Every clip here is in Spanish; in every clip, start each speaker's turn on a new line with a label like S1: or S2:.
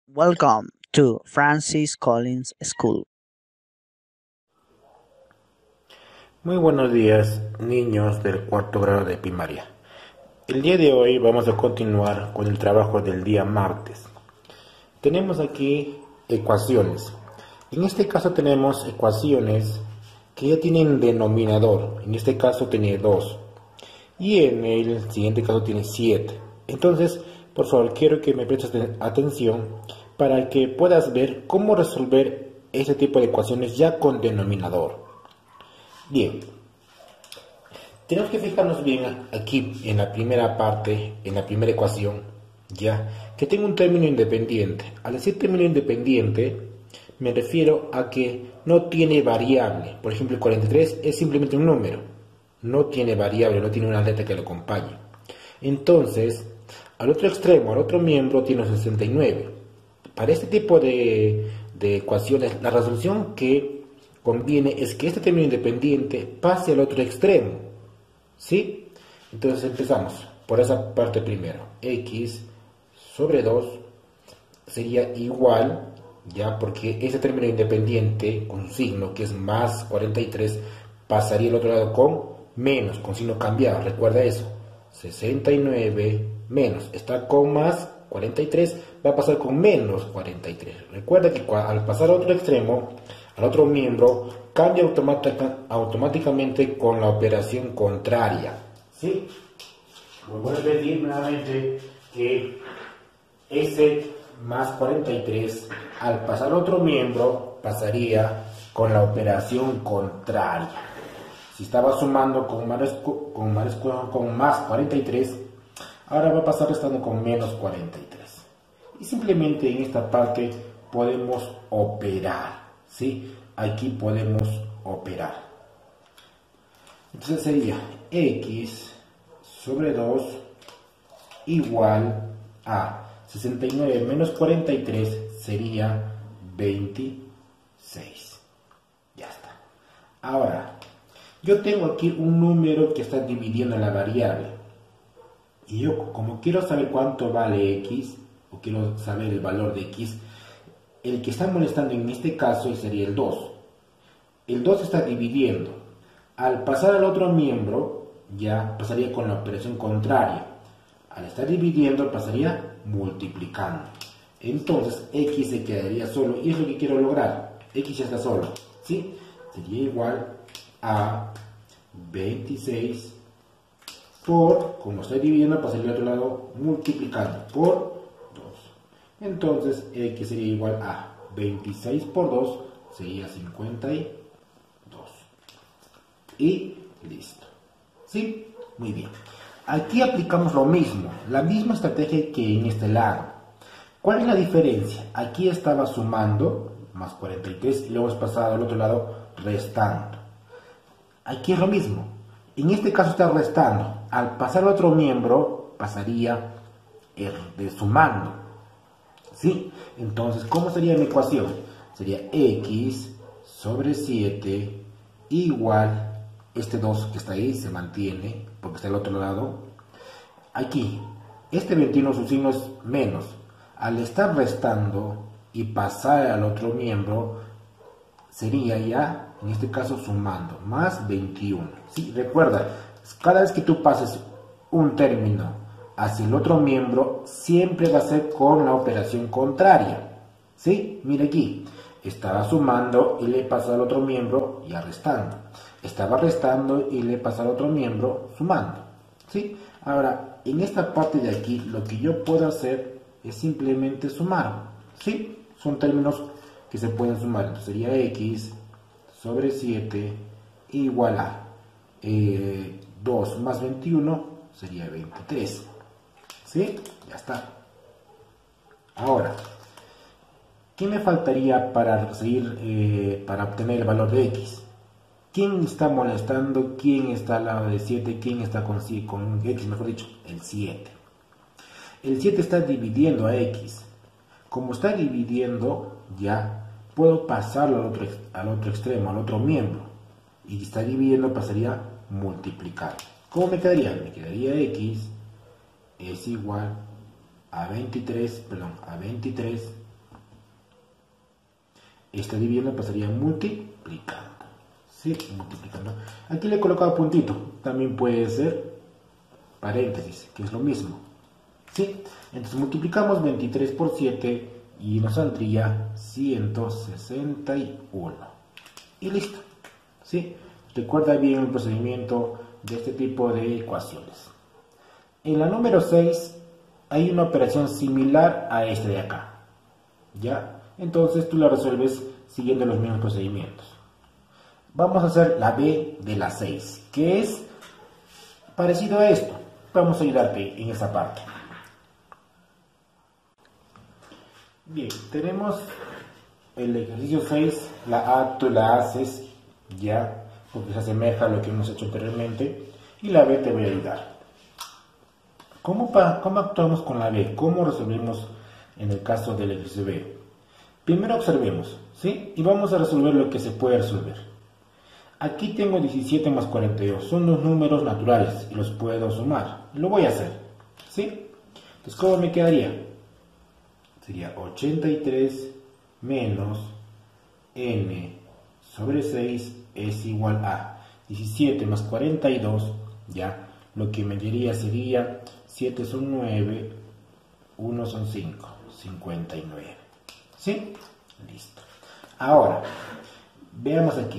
S1: Welcome to Francis Collins School.
S2: Muy buenos días, niños del cuarto grado de primaria. El día de hoy vamos a continuar con el trabajo del día martes. Tenemos aquí ecuaciones. En este caso tenemos ecuaciones que ya tienen denominador. En este caso tiene 2 y en el siguiente caso tiene 7. Entonces, por favor, quiero que me prestes atención para que puedas ver cómo resolver este tipo de ecuaciones ya con denominador. Bien, tenemos que fijarnos bien aquí en la primera parte, en la primera ecuación, ya, que tengo un término independiente. Al decir término independiente, me refiero a que no tiene variable. Por ejemplo, el 43 es simplemente un número, no tiene variable, no tiene una letra que lo acompañe. Entonces, al otro extremo, al otro miembro, tiene un 69. Para este tipo de ecuaciones, la resolución que conviene es que este término independiente pase al otro extremo. ¿Sí? Entonces empezamos por esa parte primero. X sobre 2 sería igual, ya, porque ese término independiente con signo que es más 43 pasaría al otro lado con menos, con signo cambiado. Recuerda eso. 69 menos está con más 43, va a pasar con menos 43. Recuerda que al pasar a otro extremo, al otro miembro, cambia automáticamente con la operación contraria. ¿Sí? Voy a repetir nuevamente que ese más 43 al pasar a otro miembro pasaría con la operación contraria. Si estaba sumando con más 43, ahora va a pasar restando con menos 43. Y simplemente en esta parte podemos operar. ¿Sí? Aquí podemos operar. Entonces sería x sobre 2 igual a 69 menos 43 sería 26. Ya está. Ahora, yo tengo aquí un número que está dividiendo la variable. Y yo, como quiero saber cuánto vale x, o quiero saber el valor de x, el que está molestando en este caso sería el 2. El 2 está dividiendo. Al pasar al otro miembro, ya pasaría con la operación contraria. Al estar dividiendo, pasaría multiplicando. Entonces, x se quedaría solo. Y es lo que quiero lograr. X ya está solo. ¿Sí? Sería igual a 26 por, como estoy dividiendo, pasaría al otro lado multiplicando por 2. Entonces, x sería igual a 26 por 2 sería 52. Y listo. ¿Sí? Muy bien. Aquí aplicamos lo mismo, la misma estrategia que en este lado. ¿Cuál es la diferencia? Aquí estaba sumando, más 43, y luego es pasado al otro lado restando. Aquí es lo mismo. En este caso está restando. Al pasar al otro miembro, pasaría de sumando. ¿Sí? Entonces, ¿cómo sería mi ecuación? Sería x sobre 7 igual, este 2 que está ahí se mantiene, porque está al otro lado. Aquí, este 21 su signo es menos. Al estar restando y pasar al otro miembro, sería ya, en este caso, sumando, más 21. ¿Sí? Recuerda, cada vez que tú pases un término hacia el otro miembro, siempre va a ser con la operación contraria. ¿Sí? Mira aquí, estaba sumando y le pasa al otro miembro ya restando. Estaba restando y le pasa al otro miembro sumando. ¿Sí? Ahora, en esta parte de aquí, lo que yo puedo hacer es simplemente sumar. ¿Sí? Son términos que se pueden sumar. Entonces sería x sobre 7 igual a 2 más 21 sería 23. ¿Sí? Ya está. Ahora, ¿qué me faltaría para para obtener el valor de x? ¿Quién está molestando? ¿Quién está al lado de 7? ¿Quién está con x, mejor dicho? El 7. El 7 está dividiendo a x. Como está dividiendo, ya puedo pasarlo al otro extremo, al otro miembro. Y si está dividiendo, pasaría multiplicar. ¿Cómo me quedaría? Me quedaría x es igual a 23 Está dividiendo pasaría multiplicando. ¿Sí? Multiplicando. Aquí le he colocado puntito. También puede ser paréntesis, que es lo mismo. ¿Sí? Entonces multiplicamos 23 por 7 y nos saldría 161. Y listo. ¿Sí? Recuerda bien el procedimiento de este tipo de ecuaciones. En la número 6 hay una operación similar a esta de acá. ¿Ya? Entonces tú la resuelves siguiendo los mismos procedimientos. Vamos a hacer la B de la 6, que es parecido a esto. Vamos a ayudarte en esa parte. Bien, tenemos el ejercicio 6, la A tú la haces ya, porque se asemeja a lo que hemos hecho anteriormente, y la B te voy a ayudar. ¿Cómo actuamos con la B? ¿Cómo resolvemos en el caso del ejercicio B? Primero observemos, ¿sí? Y vamos a resolver lo que se puede resolver. Aquí tengo 17 más 42, son dos números naturales y los puedo sumar. Lo voy a hacer, ¿sí? Entonces, ¿cómo me quedaría? Sería 83 menos n sobre 6 es igual a 17 más 42, ya, lo que me diría sería 7 son 9, 1 son 5, 59. ¿Sí? Listo. Ahora, veamos aquí.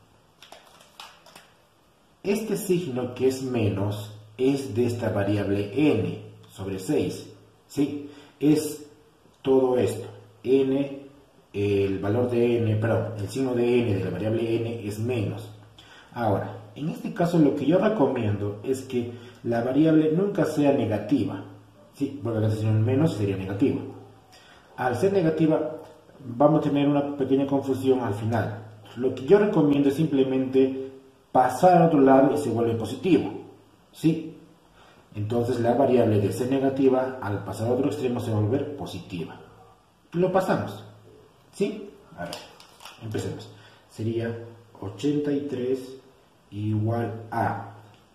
S2: Este signo que es menos es de esta variable n sobre 6. ¿Sí? Es todo esto. N, el valor de n, perdón, el signo de n de la variable n es menos. Ahora, en este caso lo que yo recomiendo es que la variable nunca sea negativa. ¿Sí? Porque la signo menos sería negativa. Al ser negativa, vamos a tener una pequeña confusión al final. Lo que yo recomiendo es simplemente pasar al otro lado y se vuelve positivo. ¿Sí? Entonces la variable de ser negativa, al pasar al otro extremo, se va a volver positiva. Lo pasamos. ¿Sí? A ver, empecemos. Sería 83 igual a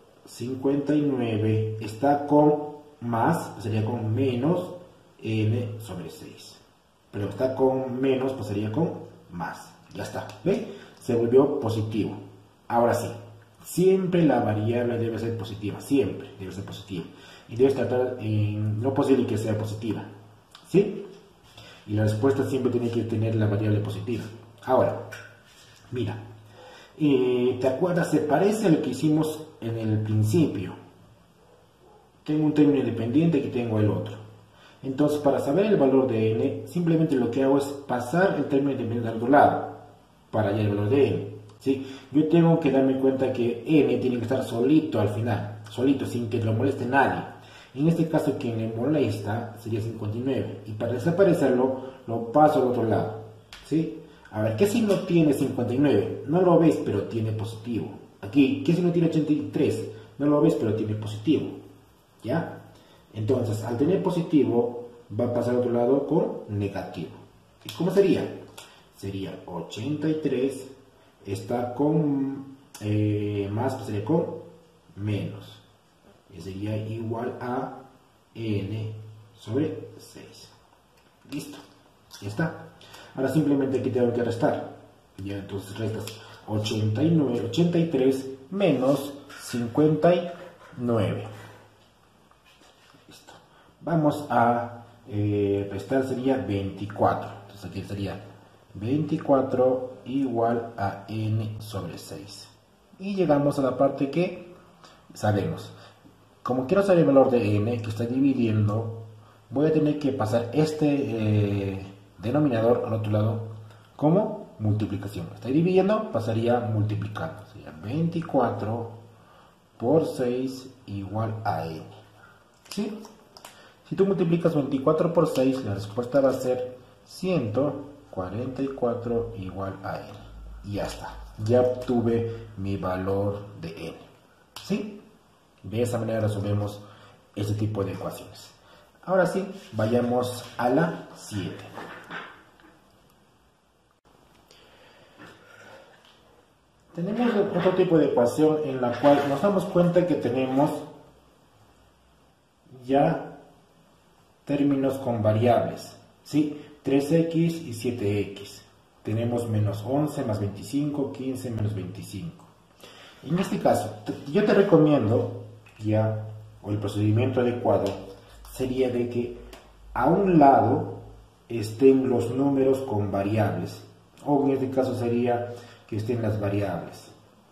S2: 59. Está con más, sería con menos n sobre 6. Pero está con menos, pasaría con más. Ya está. ¿Ve? Se volvió positivo. Ahora sí, siempre la variable debe ser positiva. Siempre debe ser positiva. Y debes tratar en lo posible que sea positiva. ¿Sí? Y la respuesta siempre tiene que tener la variable positiva. Ahora, mira. ¿Te acuerdas? Se parece a lo que hicimos en el principio. Tengo un término independiente, aquí tengo el otro. Entonces, para saber el valor de n, simplemente lo que hago es pasar el término independiente al otro lado, para hallar el valor de n. ¿Sí? Yo tengo que darme cuenta que n tiene que estar solito al final, solito, sin que lo moleste nadie. En este caso, quien le molesta sería 59. Y para desaparecerlo, lo paso al otro lado. ¿Sí? A ver, ¿qué signo tiene 59? No lo ves, pero tiene positivo. Aquí, ¿qué signo tiene 83? No lo ves, pero tiene positivo. ¿Ya? Entonces, al tener positivo, va a pasar al otro lado con negativo. ¿Y cómo sería? Sería 83, está con más, pues sería con menos. Y sería igual a n sobre 6. Listo. Ya está. Ahora simplemente aquí tengo que restar. Ya entonces restas 83 menos 59. Listo. Vamos a restar, sería 24. Entonces aquí sería 24 igual a n sobre 6. Y llegamos a la parte que sabemos. Como quiero saber el valor de n que está dividiendo, voy a tener que pasar este denominador al otro lado como multiplicación. Está dividiendo, pasaría multiplicando. Sería 24 por 6 igual a n. ¿Sí? Si tú multiplicas 24 por 6, la respuesta va a ser 144 igual a n. Y ya está. Ya obtuve mi valor de n. ¿Sí? De esa manera resolvemos este tipo de ecuaciones. Ahora sí, vayamos a la 7. Tenemos otro tipo de ecuación en la cual nos damos cuenta que tenemos ya términos con variables, ¿sí? 3x y 7x. tenemos menos 11 más 25, 15 menos 25. En este caso, yo te recomiendo ya, o el procedimiento adecuado sería de que a un lado estén los números con variables, o en este caso sería que estén las variables.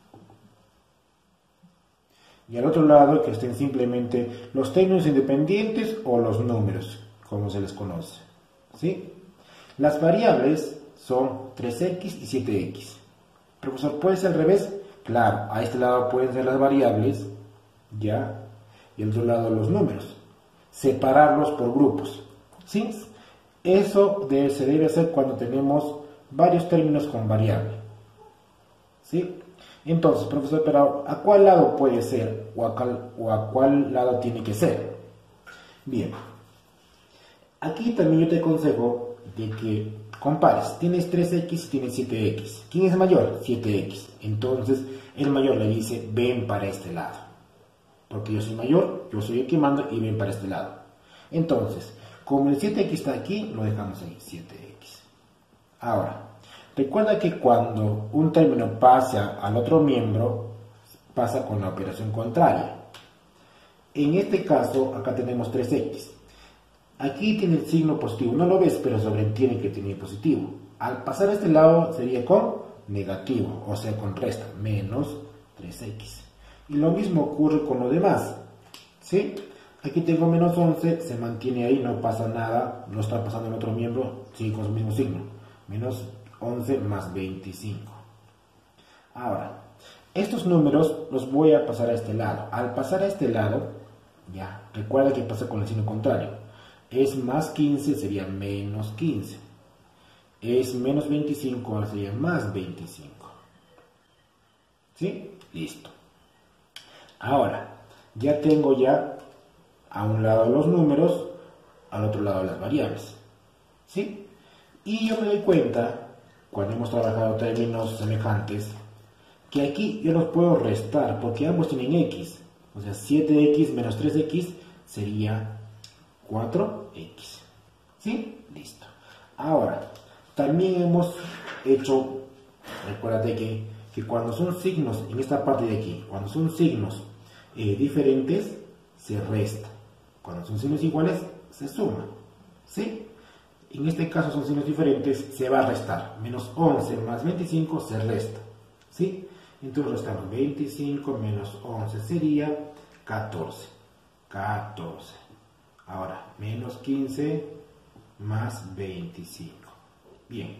S2: Y al otro lado que estén simplemente los términos independientes o los números, como se les conoce. ¿Sí? Las variables son 3x y 7x. Profesor, ¿puede ser al revés? Claro, a este lado pueden ser las variables, ¿ya? Y al otro lado los números. Separarlos por grupos. ¿Sí? Eso se debe hacer cuando tenemos varios términos con variable. ¿Sí? Entonces, profesor, pero ¿a cuál lado puede ser o a cuál lado tiene que ser? Bien, aquí también yo te aconsejo de que compares. Tienes 3x y tienes 7x. ¿Quién es mayor? 7x. Entonces, el mayor le dice, ven para este lado. Porque yo soy mayor, yo soy el que manda y ven para este lado. Entonces, como el 7x está aquí, lo dejamos ahí, 7x. Ahora, recuerda que cuando un término pasa al otro miembro, pasa con la operación contraria. En este caso, acá tenemos 3x. Aquí tiene el signo positivo, no lo ves, pero sobreentiende que tiene positivo. Al pasar a este lado sería con negativo, o sea, con resta, menos 3x. Y lo mismo ocurre con lo demás. ¿Sí? Aquí tengo menos 11, se mantiene ahí, no pasa nada, no está pasando en otro miembro, sigue con el mismo signo. Menos 11 más 25. Ahora, estos números los voy a pasar a este lado. Al pasar a este lado, ya, recuerda que pasa con el signo contrario. Es más 15, sería menos 15. Es menos 25, ahora sería más 25. ¿Sí? Listo. Ahora, ya tengo ya a un lado los números, al otro lado las variables. ¿Sí? Y yo me doy cuenta, cuando hemos trabajado términos semejantes, que aquí yo los puedo restar, porque ambos tienen x. O sea, 7x menos 3x sería 4x. ¿Sí? Listo. Ahora, también hemos hecho, recuérdate que cuando son signos, en esta parte de aquí, cuando son signos diferentes, se resta. Cuando son signos iguales, se suma. ¿Sí? En este caso son signos diferentes, se va a restar. Menos 11 más 25 se resta. ¿Sí? Entonces restamos 25 menos 11 sería 14. 14. Ahora, menos 15 más 25. Bien.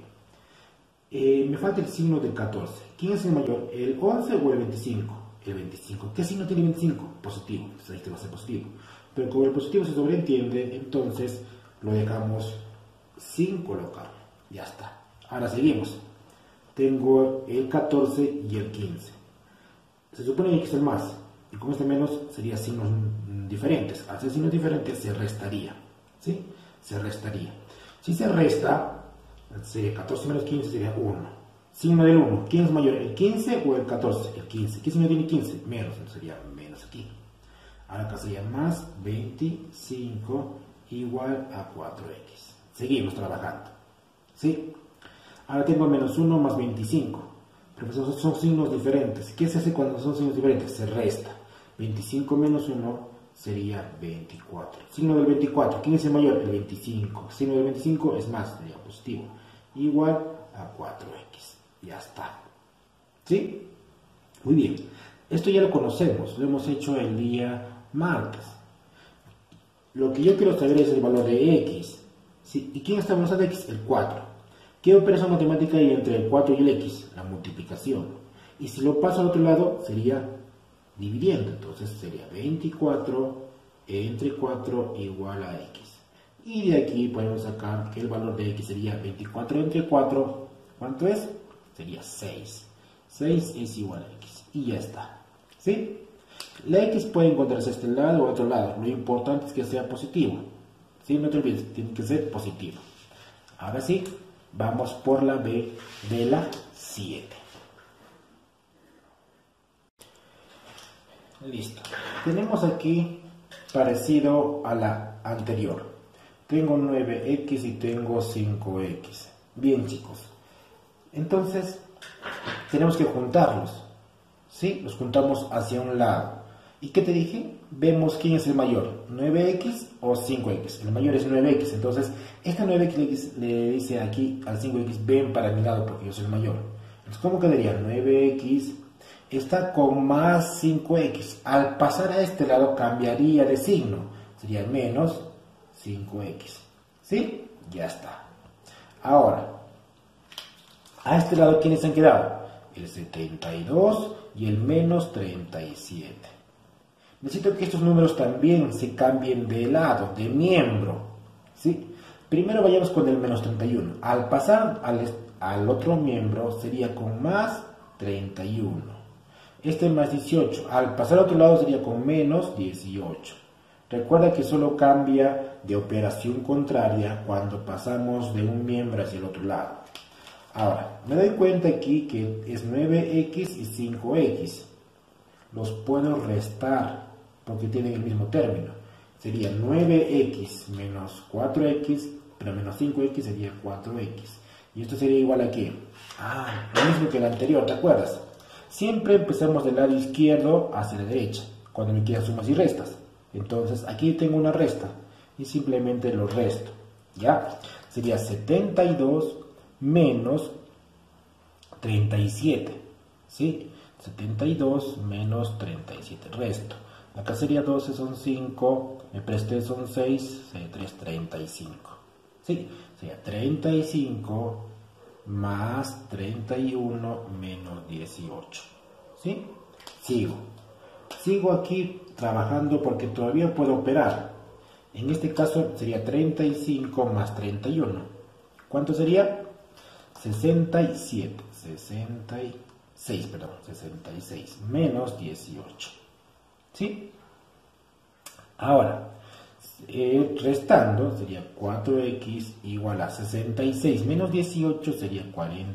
S2: Me falta el signo del 14. ¿Quién es el mayor? ¿El 11 o el 25? El 25. ¿Qué signo tiene 25? Positivo. Entonces ahí te va a ser positivo. Pero como el positivo se sobreentiende, entonces lo dejamos sin colocar. Ya está. Ahora seguimos. Tengo el 14 y el 15. Se supone que hay que ser más. Y con este menos sería signos diferentes. Al ser signos diferentes se restaría. ¿Sí? Se restaría. Si se resta, sería 14 menos 15 sería 1. Signo del 1. ¿Quién es mayor? ¿El 15 o el 14? El 15. ¿Qué signo tiene 15? Menos. Entonces sería menos aquí. Ahora acá sería más 25 igual a 4x. Seguimos trabajando. ¿Sí? Ahora tengo menos 1 más 25. Pero son signos diferentes. ¿Qué se hace cuando son signos diferentes? Se resta. 25 menos 1 sería 24. Signo del 24. ¿Quién es el mayor? El 25. Signo del 25 es más, sería positivo. Igual a 4x. Ya está. ¿Sí? Muy bien. Esto ya lo conocemos. Lo hemos hecho el día martes. Lo que yo quiero saber es el valor de x. ¿Sí? ¿Y quién está usando x? El 4. ¿Qué operación matemática hay entre el 4 y el x? La multiplicación. Y si lo paso al otro lado, sería dividiendo. Entonces sería 24 entre 4 igual a x. Y de aquí podemos sacar que el valor de x sería 24 entre 4. ¿Cuánto es? Sería 6. 6 es igual a x. Y ya está. ¿Sí? La x puede encontrarse a este lado o a otro lado. Lo importante es que sea positivo. ¿Sí? No te olvides, tiene que ser positivo. Ahora sí, vamos por la B de la 7. Listo. Tenemos aquí parecido a la anterior. Tengo 9x y tengo 5x. Bien, chicos. Entonces, tenemos que juntarlos, ¿sí? Los juntamos hacia un lado. ¿Y qué te dije? Vemos quién es el mayor, 9x o 5x. El mayor es 9x, entonces esta 9x le dice aquí al 5x, ven para mi lado porque yo soy el mayor. Entonces, ¿cómo quedaría? 9x está con más 5x. Al pasar a este lado cambiaría de signo, sería menos 5x. ¿Sí? Ya está. Ahora, a este lado, ¿quiénes han quedado? El 72 y el menos 37. Necesito que estos números también se cambien de lado, de miembro. ¿Sí? Primero vayamos con el menos 31. Al pasar al otro miembro sería con más 31. Este más 18. Al pasar al otro lado sería con menos 18. Recuerda que solo cambia de operación contraria cuando pasamos de un miembro hacia el otro lado. Ahora, me doy cuenta aquí que es 9x y 5x. Los puedo restar porque tienen el mismo término. Sería 9x menos 4x, pero menos 5x sería 4x. Y esto sería igual a ¿qué? Lo mismo que el anterior, ¿te acuerdas? Siempre empezamos del lado izquierdo hacia la derecha, cuando me quedan sumas y restas. Entonces, aquí tengo una resta y simplemente lo resto. ¿Ya? Sería 72 menos 37. ¿Sí? 72 menos 37. Resto. Acá sería 12, son 5. Me presté, son 6. 3, 35. ¿Sí? Sería 35 más 31 menos 18. ¿Sí? Sigo aquí trabajando porque todavía puedo operar. En este caso sería 35 más 31. ¿Cuánto sería? 67. 66 menos 18. ¿Sí? Ahora, restando sería 4x igual a 66 menos 18 sería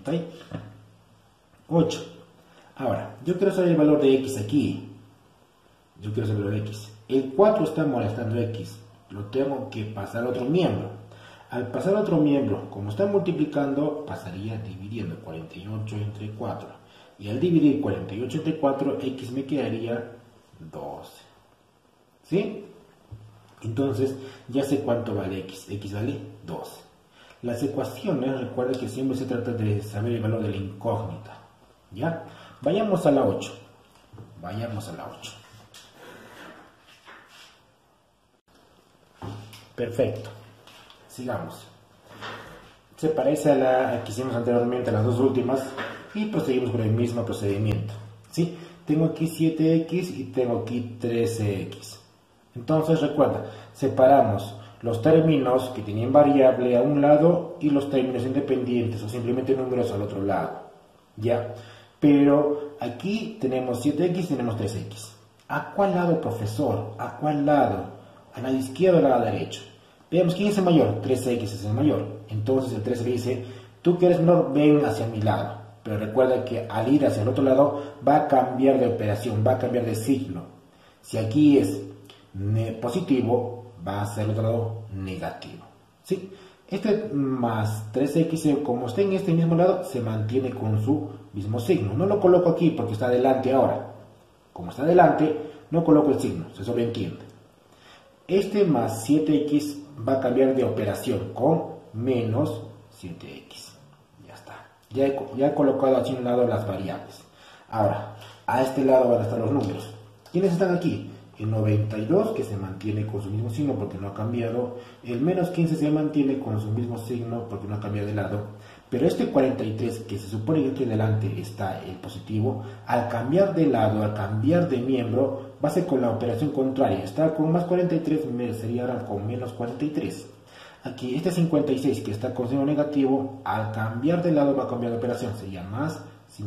S2: 48. Ahora, yo quiero saber el valor de x aquí. Yo quiero saber el valor de x. El 4 está molestando x. Lo tengo que pasar a otro miembro. Al pasar a otro miembro, como está multiplicando, pasaría dividiendo 48 entre 4. Y al dividir 48 entre 4, x me quedaría 12. ¿Sí? Entonces, ya sé cuánto vale x. X vale 12. Las ecuaciones, recuerda que siempre se trata de saber el valor de la incógnita. ¿Ya? Vayamos a la 8. Perfecto. Sigamos. Se parece a la que hicimos anteriormente, a las dos últimas, y proseguimos con el mismo procedimiento. ¿Sí? Tengo aquí 7x y tengo aquí 13x. Entonces, recuerda, separamos los términos que tienen variable a un lado y los términos independientes o simplemente números al otro lado. ¿Ya? Pero aquí tenemos 7x y tenemos 3x. ¿A cuál lado, profesor? ¿A cuál lado? ¿Al lado izquierdo o al lado derecho? Veamos, ¿quién es el mayor? 13x es el mayor. Entonces el 13 le dice, tú que eres menor, ven hacia mi lado. Pero recuerda que al ir hacia el otro lado va a cambiar de operación, va a cambiar de signo. Si aquí es positivo, va a ser al otro lado negativo. ¿Sí? Este más 3x, como está en este mismo lado, se mantiene con su mismo signo. No lo coloco aquí porque está adelante ahora. Como está adelante, no coloco el signo, se sobreentiende. Este más 7x va a cambiar de operación con menos 7x. Ya está. Ya he colocado aquí a un lado las variables. Ahora, a este lado van a estar los números. ¿Quiénes están aquí? El 92, que se mantiene con su mismo signo porque no ha cambiado. El menos 15 se mantiene con su mismo signo porque no ha cambiado de lado. Pero este 43, que se supone que aquí delante está el positivo, al cambiar de lado, al cambiar de miembro, va a ser con la operación contraria. Está con más 43, sería ahora con menos 43. Aquí este 56, que está con signo negativo, al cambiar de lado va a cambiar de operación. Sería más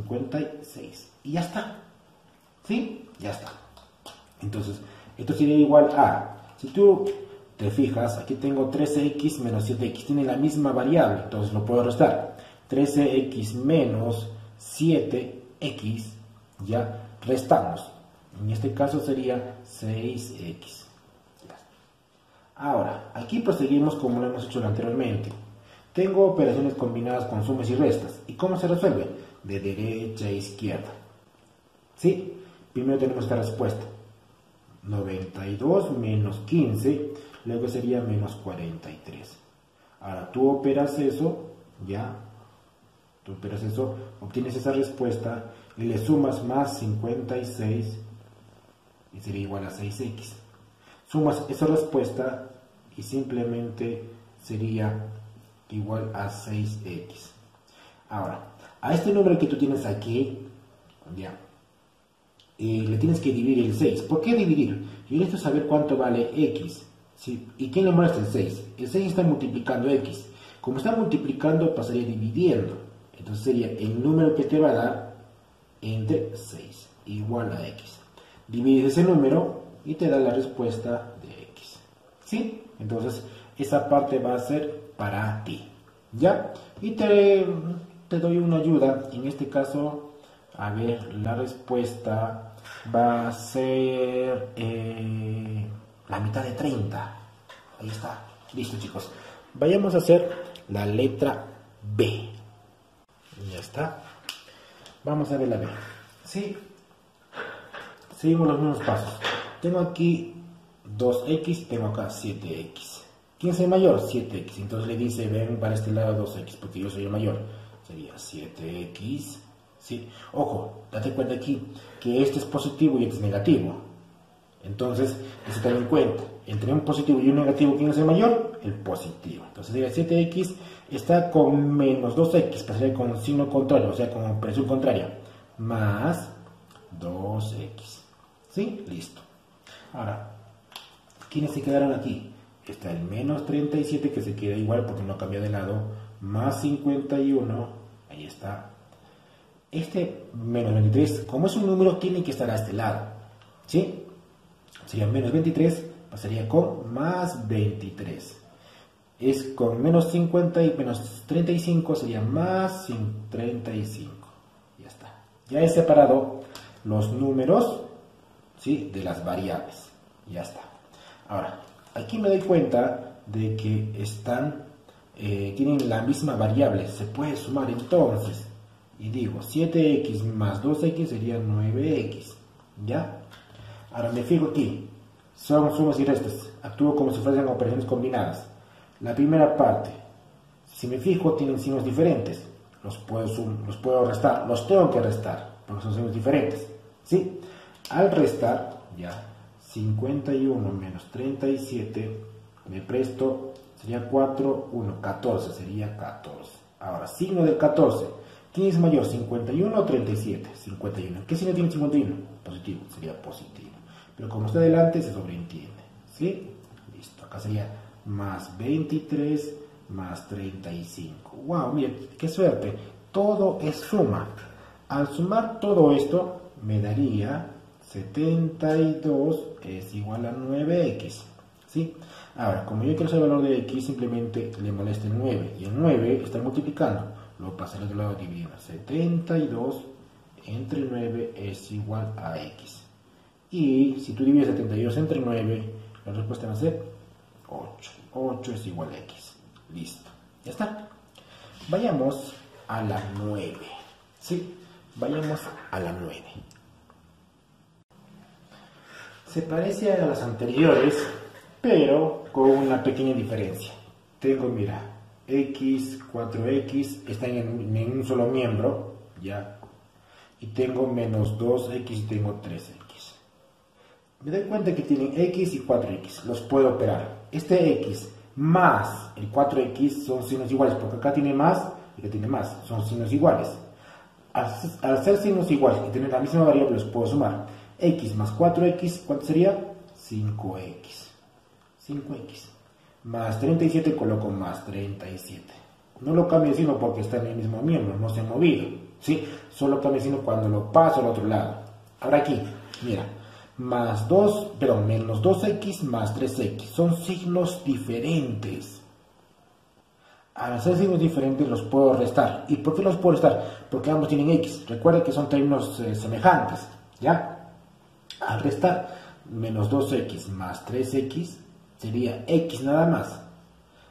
S2: 56. Y ya está. ¿Sí? Ya está. Entonces, esto sería igual a, si tú te fijas, aquí tengo 13x menos 7x, tiene la misma variable, entonces lo puedo restar. 13x menos 7x, ya restamos. En este caso sería 6x. Ahora, aquí proseguimos como lo hemos hecho anteriormente. Tengo operaciones combinadas con sumas y restas. ¿Y cómo se resuelve? De derecha a izquierda. ¿Sí? Primero tenemos esta respuesta. 92 menos 15, luego sería menos 43. Ahora tú operas eso, ya. Tú operas eso, obtienes esa respuesta y le sumas más 56 y sería igual a 6x. Sumas esa respuesta y simplemente sería igual a 6x. Ahora, a este número que tú tienes aquí, ya, le tienes que dividir el 6. ¿Por qué dividir? Yo necesito saber cuánto vale x. ¿Sí? ¿Y quién le muestra el 6? El 6 está multiplicando x. Como está multiplicando, pasaría dividiendo. Entonces sería el número que te va a dar entre 6 igual a x. Divides ese número y te da la respuesta de x. ¿Sí? Entonces esa parte va a ser para ti. ¿Ya? Y te doy una ayuda. En este caso, a ver, la respuesta va a ser la mitad de 30. Ahí está. Listo, chicos. Vayamos a hacer la letra B. Ya está. Vamos a ver la B. Sí. Seguimos los mismos pasos. Tengo aquí 2x, tengo acá 7x. ¿Quién es el mayor? 7x. Entonces le dice, ven para este lado 2x, porque yo soy el mayor. Sería 7x. ¿Sí? Ojo, date cuenta aquí que este es positivo y este es negativo. Entonces, eso ten en cuenta. Entre un positivo y un negativo, ¿quién es el mayor? El positivo. Entonces sería 7x está con menos 2x, pasaría con signo contrario, o sea, con operación contraria. Más 2x. ¿Sí? Listo. Ahora, ¿quiénes se quedaron aquí? Está el menos 37 que se queda igual porque no cambia de lado. Más 51. Ahí está. Este menos 23, como es un número, tiene que estar a este lado. ¿Sí? Sería menos 23, pasaría con más 23. Es con menos 50 y menos 35, sería más 35. Ya está. Ya he separado los números, ¿sí?, de las variables. Ya está. Ahora, aquí me doy cuenta de que tienen la misma variable. Se puede sumar entonces. Y digo, 7x más 2x sería 9x. ¿Ya? Ahora me fijo aquí. Son sumas y restas. Actúo como si fueran operaciones combinadas. La primera parte, si me fijo, tienen signos diferentes. Los puedo restar. Los tengo que restar, porque son signos diferentes. ¿Sí? Al restar, ya, 51 menos 37, me presto, sería 4, 1, 14, sería 14. Ahora, signo del 14. ¿Quién es mayor, 51 o 37? 51. ¿Qué signo tiene 51? Positivo, sería positivo. Pero como está delante, se sobreentiende. ¿Sí? Listo. Acá sería más 23 más 35. ¡Wow! Miren, qué suerte. Todo es suma. Al sumar todo esto, me daría 72 es igual a 9x. ¿Sí? Ahora, como yo quiero saber el valor de x, simplemente le molesta el 9. Y el 9 está multiplicando. Lo pasaré al otro lado dividiendo. 72 entre 9 es igual a x. Y si tú divides 72 entre 9, la respuesta va a ser 8. 8 es igual a x. Listo. Ya está. Vayamos a la 9. ¿Sí? Vayamos a la 9. Se parece a las anteriores, pero con una pequeña diferencia. Tengo, mira, x, 4x, están en un solo miembro, ¿ya? Y tengo menos 2x y tengo 3x. Me doy cuenta que tienen x y 4x, los puedo operar. Este x más el 4x son signos iguales, porque acá tiene más y acá tiene más, son signos iguales. Al ser signos iguales y tener la misma variable, los puedo sumar. X más 4x, ¿cuánto sería? 5x. 5x. Más 37 coloco más 37. No lo cambio de signo porque está en el mismo miembro, no se ha movido. ¿Sí? Solo cambio de signo cuando lo paso al otro lado. Ahora aquí, mira, menos 2x más 3x. Son signos diferentes. Al ser signos diferentes los puedo restar. ¿Y por qué los puedo restar? Porque ambos tienen x. Recuerda que son términos semejantes. ¿Ya? Al restar, menos 2x más 3x sería x nada más.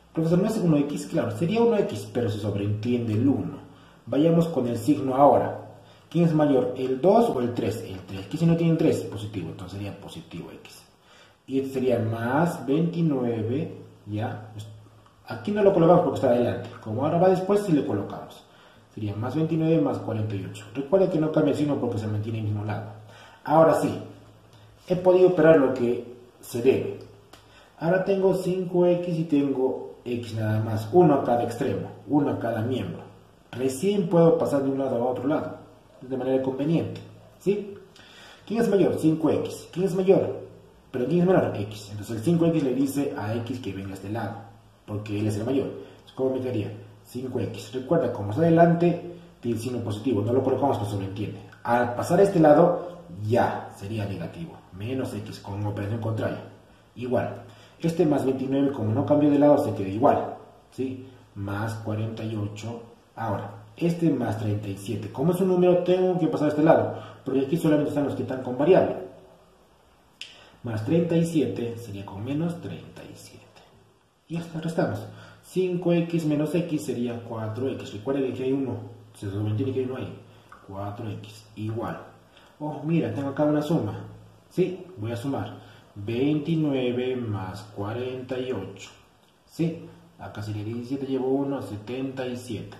S2: Profesor, ¿no es 1x? Claro, sería 1x, pero se sobreentiende el 1. Vayamos con el signo ahora. ¿Quién es mayor, el 2 o el 3? El 3. Aquí si no tienen 3, positivo, entonces sería positivo x. Y este sería más 29, ya. Aquí no lo colocamos porque está adelante. Como ahora va después, sí le colocamos. Sería más 29 más 48. Recuerda que no cambia el signo porque se mantiene en el mismo lado. Ahora sí, he podido operar lo que se debe. Ahora tengo 5x y tengo x nada más. Uno a cada extremo, uno a cada miembro. Recién puedo pasar de un lado a otro lado, de manera conveniente. ¿Sí? ¿Quién es mayor? 5x. ¿Quién es mayor? Pero ¿quién es menor? X. Entonces el 5x le dice a x que venga a este lado, porque él es el mayor. Entonces, ¿cómo me quedaría? 5x. Recuerda, como está adelante, tiene el signo positivo. No lo colocamos, pues sobreentiende. Al pasar a este lado, ya sería negativo. Menos x con operación contraria. Igual. Este más 29, como no cambió de lado, se queda igual. ¿Sí? Más 48. Ahora, este más 37. Como es un número, tengo que pasar a este lado. Porque aquí solamente están los que están con variable. Más 37 sería con menos 37. Y hasta restamos. 5x menos x sería 4x. Recuerden que aquí hay 1. Se sobreentiende que hay 1 ahí. 4x igual. Oh, mira, tengo acá una suma. Sí, voy a sumar. 29 más 48. Sí, acá sería 17, llevo 1, 77.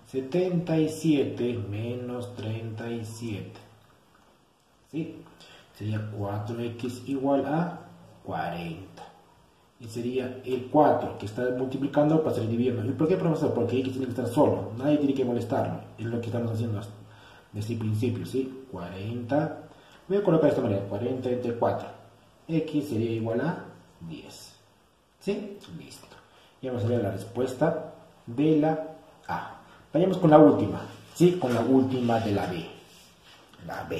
S2: 77 menos 37. Sí, sería 4x igual a 40. Y sería el 4 que está multiplicando para salir dividiendo. ¿Y por qué, profesor? Porque x tiene que estar solo. Nadie tiene que molestarlo. Es lo que estamos haciendo desde el principio. ¿Sí? 40. Voy a colocar de esta manera. 40 entre 4. X sería igual a 10. ¿Sí? Listo. Y vamos a ver la respuesta de la A. Vayamos con la última. ¿Sí? Con la última de la B. La B.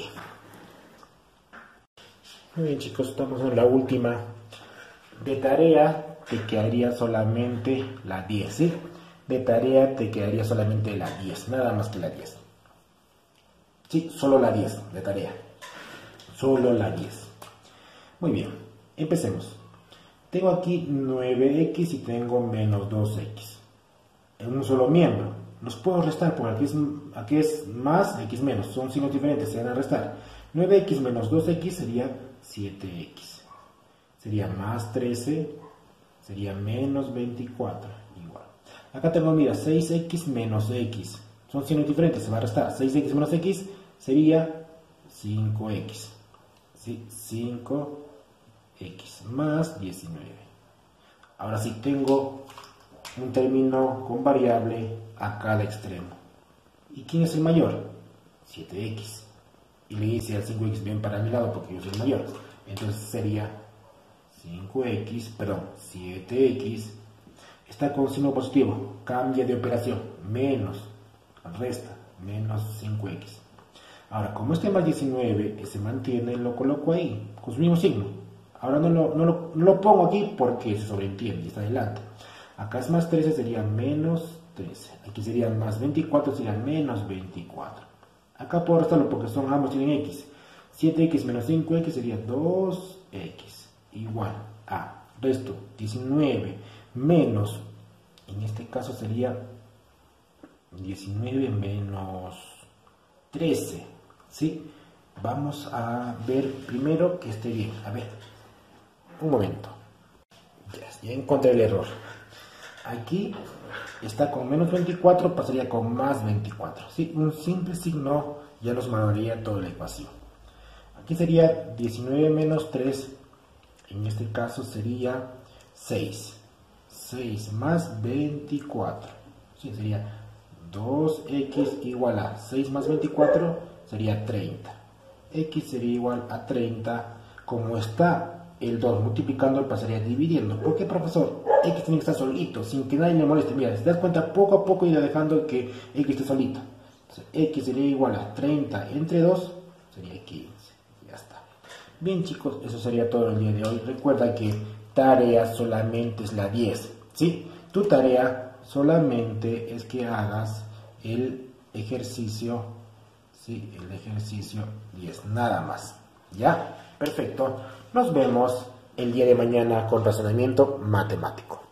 S2: Muy bien, chicos, estamos en la última. De tarea te quedaría solamente la 10, ¿sí? De tarea te quedaría solamente la 10, nada más que la 10. Sí, solo la 10 de tarea. Solo la 10. Muy bien, empecemos. Tengo aquí 9x y tengo menos 2x. En un solo miembro. Los puedo restar porque aquí es más, aquí es menos. Son signos diferentes, se van a restar. 9x menos 2x sería 7x. Sería más 13, sería menos 24, igual. Acá tengo, mira, 6x menos x. Son signos diferentes, se va a restar. 6x menos x sería 5x. ¿Sí? 5x más 19. Ahora sí tengo un término con variable a cada extremo. ¿Y quién es el mayor? 7x. Y le dice al 5x, ven para mi lado porque yo soy el mayor. Entonces sería 7x, está con signo positivo, cambia de operación, menos, resta, menos 5x. Ahora, como este más 19 se mantiene, lo coloco ahí, con su mismo signo. Ahora no lo pongo aquí porque se sobreentiende, está adelante. Acá es más 13, sería menos 13. Aquí sería más 24, sería menos 24. Acá puedo restarlo porque ambos tienen x. 7x menos 5x sería 2x. Igual a, resto, 19 menos, en este caso sería 19 menos 13, ¿sí? Vamos a ver primero que esté bien. A ver, un momento. Ya encontré el error. Aquí está con menos 24, pasaría con más 24, ¿sí? Un simple signo ya nos mandaría toda la ecuación. Aquí sería 19 menos 3. En este caso sería 6. 6 más 24. Sí, sería 2x igual a 6 más 24 sería 30. X sería igual a 30. Como está el 2 multiplicando, pasaría dividiendo. ¿Por qué, profesor? X tiene que estar solito, sin que nadie le moleste. Mira, si te das cuenta, poco a poco irá dejando que X esté solito. Entonces, X sería igual a 30 entre 2 sería 15. Ya está. Bien, chicos, eso sería todo el día de hoy. Recuerda que tarea solamente es la 10, ¿sí? Tu tarea solamente es que hagas el ejercicio, ¿sí? El ejercicio 10, nada más. ¿Ya? Perfecto. Nos vemos el día de mañana con razonamiento matemático.